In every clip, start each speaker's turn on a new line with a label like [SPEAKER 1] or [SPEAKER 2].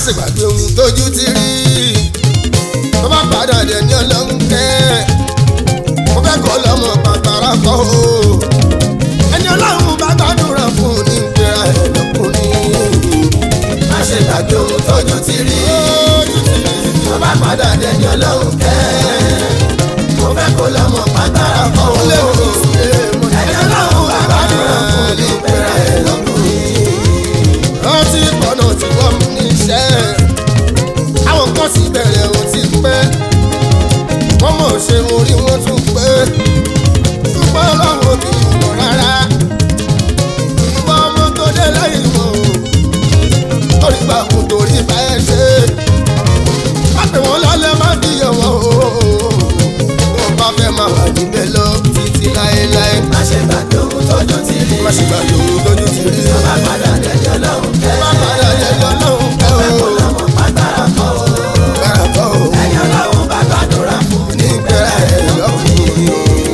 [SPEAKER 1] ṣe gbàgbé ohun tójú ti rí tó bá padà dé ní ọlọ́run kẹ́ mo fẹ́ kọ́ lọ́mọ pàtàrà kọ́ o ẹni ọlọ́run bá gbàdúrà fún ní ìgbéra ẹ̀ lọ́kùnrin. Má ṣe gbàgbé ohun tójú ti rí tó bá padà dé ní ọlọ́run kẹ́ mo fẹ́ kọ́ lọ́mọ pàtàrà kọ́ o ẹni ọlọ́run bá gbàdúrà fún ní ìgbéra ẹ̀ lọ́kùnrin. Rántí pọ̀nà tí wọ́n mú ní iṣẹ́ àwọn kan sì bẹ̀rẹ̀ ohun ti pẹ́ wọ́n mọ̀ ṣe orí wọn tún pé ṣùgbọ́n ọlọ́run kì í mọ̀ rárá ìwọ ọmọ tó dé lẹ́yìn wọn o torí gbà kú torí bá ẹ ṣe má pè wọ́n lálẹ́ má dìyàn wọn o wọ́n bá fẹ́ máa wà níbẹ̀ lọ títí láéláé. Má ṣe gbàgbé ohun tójú ti rí má ṣe gbàgbé ohun tójú ti rí tó bá padà dẹjọ́ lọ́hùn kẹ́ bá padà dẹjọ́ lọ́hùn kẹ́ o fẹ́ kó lọ́mọ pàtàkì kọ́ o ẹni ọlọ́run bá gbàdúrà fún ní ìgbéra ẹ̀ lọ́kùnrin.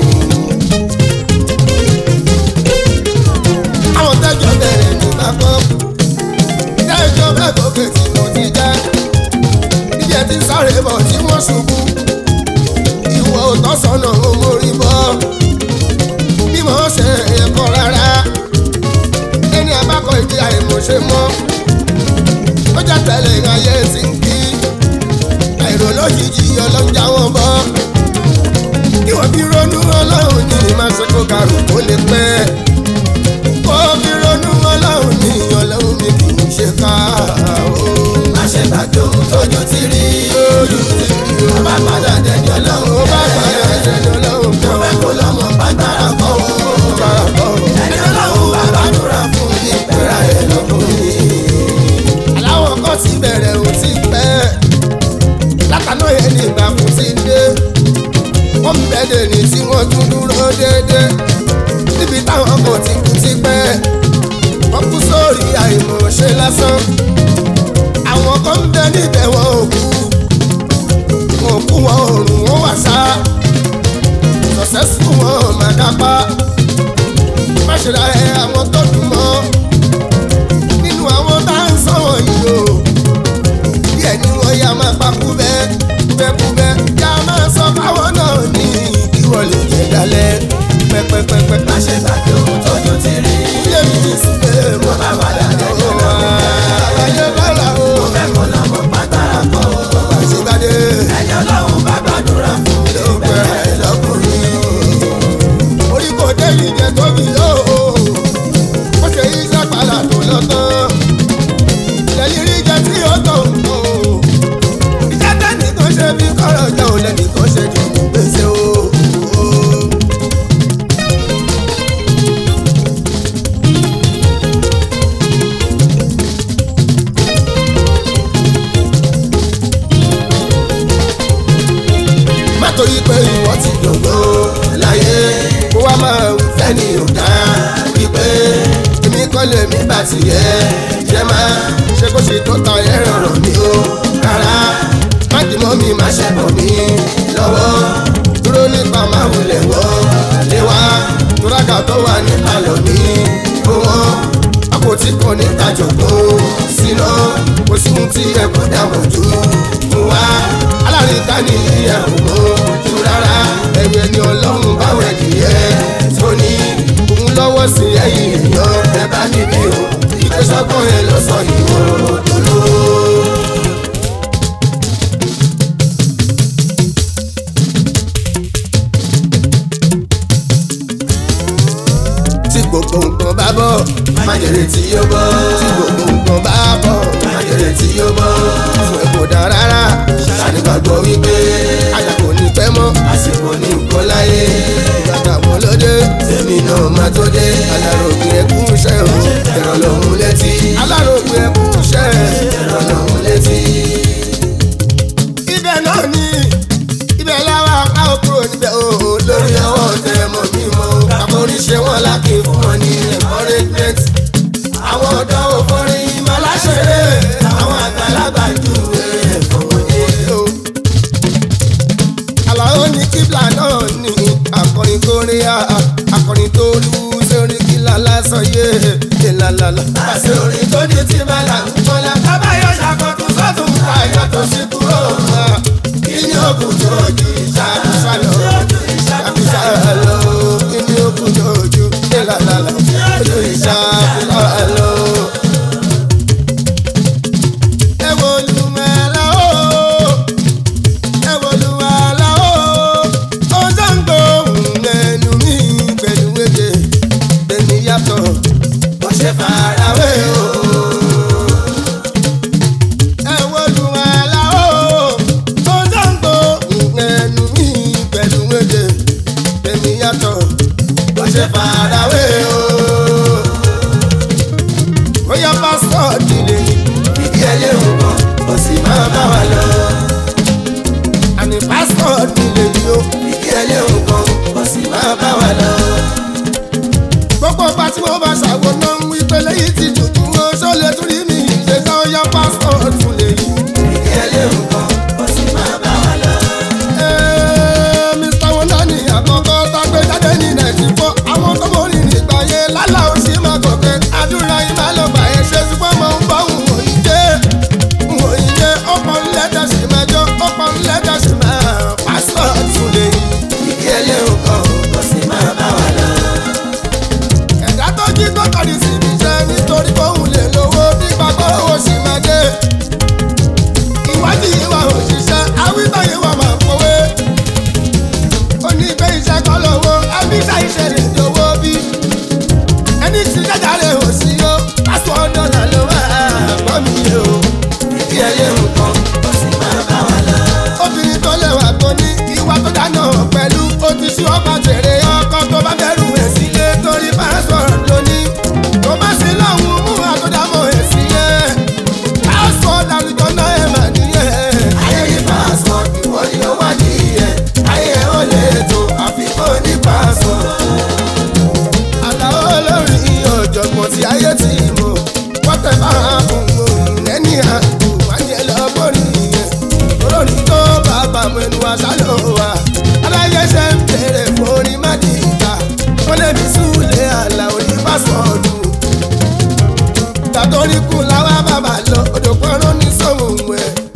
[SPEAKER 1] Àwọn tẹ́jọ́ bẹ̀rẹ̀ nígbà kan tẹ́jọ́ bẹ́ẹ̀ gòkè tí mo ti jẹ́ níjẹ́ tí sáré bọ̀ tí wọ́n ṣubú ìwọ òtọ́sọ́nà mórí bọ́ bí mo ṣe ẹ̀kọ́ rárá ẹni abákọ̀ ìdí àìmọ̀ṣe mọ́ ó jẹ́ tẹ̀lé ayé tí ń kí àìrò lójijì ọlọ́jà wọn bọ́ kí wọ́n fi ronú ọlọ́run ní máa ṣe kó karù kó lè pẹ́ kó fi ronú ọlọ́run ní ọlọ́run mi kì í ṣe ká o. Má ṣe gbàgbé ohun tójú ti rí ó bá padà dẹjọ́ lọ́hùn tó fẹ́ kó lọ́mọ pàtàkì kọ́ o ẹni ọlọ́run bá gbàdúrà fún ní ìgbéra ẹ̀ lọ́kùnrin. Aláwọ̀ kan ti bẹ̀rẹ̀ ò ti pẹ́ látàná yẹn ní ìgbà fún ti dé wọ́n ń bẹ̀rẹ̀ ní tí wọ́n tún dúró déédéé níbi táwọn ọkọ̀ ti kú ti pẹ́ wọ́n kú sórí àìmọ̀ṣe lásán àwọn kan ń bẹ níbẹ̀ wọn ò kú wọn òrùn wọn wà sá successful wọn máa dápá má ṣe ra ẹ àwọn tó dùn mọ́ nínú àwọn tá à ń sọ̀rọ̀ yìí o díẹ̀ ni wọ́n yá máa pa kúbẹ́kúbẹ́ yá máa sọ fáwọn náà ní ìwọ lè jẹ dalẹ̀ pẹ́pẹ́pẹ́pẹ́. Má ṣe gbàgbé ohun tójú ti rí ilé mi ti sùn pé mo bá padà dẹ́jọ́ lọ́wọ́ àbájẹ́ bọ́lá o mo fẹ́ kó lọ́mọ pàtàkì kọ́ o àṣìbádé ẹni ọlọ́run bá gbàdúrà fún ló pẹ́ lọ́kùnrin orí kò dé ìjẹ tóbi yóò ó ṣe iṣẹ́ padà tó lọ́tàn lẹ́yìn rí jẹ tí ó tó o iṣẹ́ tẹ́nìkan ṣe bí kọ́rọ̀ jẹ́ ò lẹ́nìkan ṣe jù gbèsè o. Torí pé ìwọ ti dògbò láyé kó wá máa fẹ́ ní ọ̀dà wípé èmi kọ́ lè mí bá ti yẹ jẹ́ máa ṣe kó ṣe tó ta ẹ̀ rọrùn mi o rárá má dì mọ́ mi má ṣe bọ̀ mí lọ́wọ́ dúró nípa máa wulẹ̀ wọ́ lé wá túrákà tó wà nípa lọ ní owó àpótí kan níta jọ̀gbọ́ síná kò sí ohun tí ẹ kò dàbọ̀ jù fún wa alárìíká ní ìyàwó ojú rárá ẹ̀wẹ̀ ni ọlọ́run báwo ẹ̀dìyẹ tó ní òun lọ́wọ́ sí ẹ̀yìn èèyàn ẹ bá níbi o ìgbésọ́gbọ́n ẹ lọ sọ ìwọ òdòdó. Tí gbogbo nǹkan bá bọ̀ májèrè tí yóò bọ̀ tí gbogbo nǹkan bá bọ̀ májèrè tí yóò bọ̀ fún ẹ kò dá rárá ṣànígbàgbọ́ wípé ajá kò ní pẹ́ mọ́ àsìkò ní nǹkan láyé bàtà wọn lóde tèmi náà máa tó dé alárògbé ẹkún iṣẹ́ o ẹ̀rọ lòun létí alárògbé ẹkún iṣẹ́ ẹ̀rọ lòun létí. Ibẹ̀ náà ni ibẹ̀ láwa ká ó kúrò níbẹ̀ o lórí ọwọ́ tẹ mọ́ mímọ́ àforíṣe wọn lákè fún wọn ní encouragement àwọn ọ̀dọ́ òfòrin ìmọ̀láṣẹ́rẹ́ àwọn àgbàlagbà jù ẹ̀fọ́ wọn ní o. Àlàó ní kíbla náà ní akọrin kóríà akọrin tó lù sórí kílà lásán yé lálálá. Àṣẹ orin tó ní tí bá là ń kọ́lá kábàáyọ̀ ṣàkóso tó sí kúrò kí ni òkú tó ju ìṣàkóso lọ ìṣàkóso lọ kí ni òkú tó ju ìlàlàlà ojú ìṣàkóso lọ. Ṣe farawé o. Ẹ wo Olúwalá o. Ó dáńgò ẹnu mi pẹ̀lú méje. Tèmi yàtọ̀. Ó ṣe farawé o. Bóyá pásítọ̀ nílé ìdí ẹlẹ́rù kan, ó sì máa bá wa lọ. Àní pásítọ̀ nílé yìí o. Ìdí ẹlẹ́rù kan, ó sì máa bá wa lọ. Gbogbo ọba tí mo bá ṣàwọn náà ń wí pé lẹ́yìn tí dùdú ó ṣọlẹ̀ tún rí mi ṣe ká ó yá pásítọ̀ tún lè yí. Ìdí ẹlẹ́rù kan ó sì máa bá wa lọ. Mr. Wonder ní àkọ́kọ́ tágbé jáde ní 94 àwọn tó mọ̀ ní nígbà yẹn lálá ó sì máa gòkè àdúrà yìí máa lọ gbà yẹn ṣe ṣùgbọ́n mo ń bọ̀ òyìnbó ó pọn lẹ́dà sí mẹ́jọ ó pọn lẹ́dà sí mẹ́ pásítọ̀ tún lè yí. Ìdí ẹlẹ́rù kan ó sì máa bá wa lọ. Jí gbọ́dọ̀ ní síbi iṣẹ́ nítorí kóhùn lè lówó nígbà kówó sì máa dé. Ìwádìí wa òṣìṣẹ́ awítọ̀yé wa máa fowé. Ó ní pé iṣẹ́ kọ́ lówó abíṣà iṣẹ́ lè dówó bí. Ẹni tí jẹ́jàre ò sí yó $1 ló wà gbọ́ mi yé o. Ìdí ẹyẹ nǹkan ó sì máa bá wa lọ. Obìnrin tó lẹ́wà tó ní ìwà tó dáná pẹ̀lú ó ti ṣú ọkọ̀ tèrè ọkọ̀ tó bá bẹ̀rù ẹ̀ sílé torí pásítọ̀ lónìí. Tó bá sí láwọn mú àtọ́dámọ̀ ẹ̀ sí yẹn. Pásítọ̀ lálùjọ náà ẹ̀ mà níyẹn. Ayé ní pásítọ̀ ìwọ ni ó wà níyẹn. Ayé ẹ̀ ó lè tó àfikún ní pásítọ̀. Àlàó olórin ọ̀jọ̀gbọ́n tí ayé ti mọ̀. Wọ́n tẹ̀ bá fún òun lẹ́ni àgbo wáyé lọ́bọ̀rì yẹn. Olórin tó bàbá mu ẹnu àṣà ló wà. Aláyé ṣe ń bèrè fún orin má dìgbà. Wọ́n lè bí súlẹ̀ Àlàó ní pásítọ̀ọ̀dù. Tàtórí kù láwa bàbá lọ, odò pọ́nrọ́ ní sọ̀hún ẹ̀.